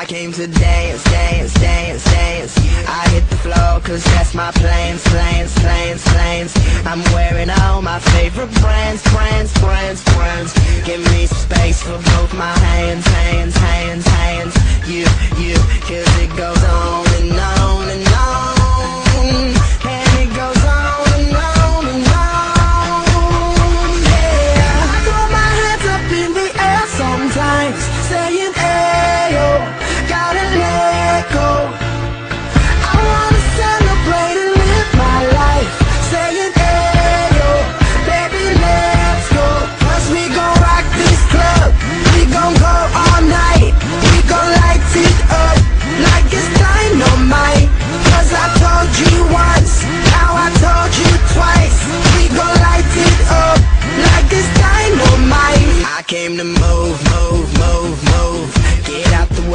came to dance, dance, dance, dance. I hit the floor cause that's my plans, plans, plans, plans. I'm wearing all my favorite brands, brands, brands, brands. Give me some space for both my hands, hands, hands, hands. You, cause it goes on and on and on. And it goes on and on and on. Yeah, I throw my hands up in the air sometimes, saying ayo, gotta let go. I wanna celebrate and live my life, saying ayo, baby let's go. Cause we gon' rock this club, we gon' go all night. We gon' light it up like it's dynamite. Cause I told you once, now I told you twice. We gon' light it up like it's dynamite. I came to move